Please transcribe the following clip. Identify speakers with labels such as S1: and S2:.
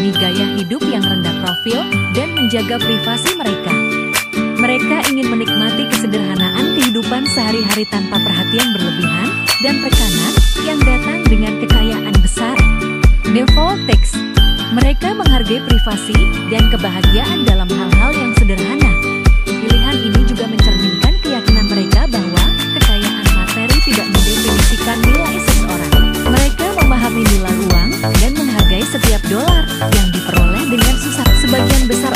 S1: demi gaya hidup yang rendah profil dan menjaga privasi mereka. Mereka ingin menikmati kesederhanaan kehidupan sehari-hari tanpa perhatian berlebihan dan tekanan yang datang dengan kekayaan besar. Default Text. Mereka menghargai privasi dan kebahagiaan dalam hal-hal yang sederhana. Pilihan ini juga mencerminkan keyakinan mereka bahwa kekayaan materi tidak mendefinisikan nilai seseorang. Mereka memahami nilai uang dan menghargai setiap dolar yang diperoleh dengan susah. Sebagian besar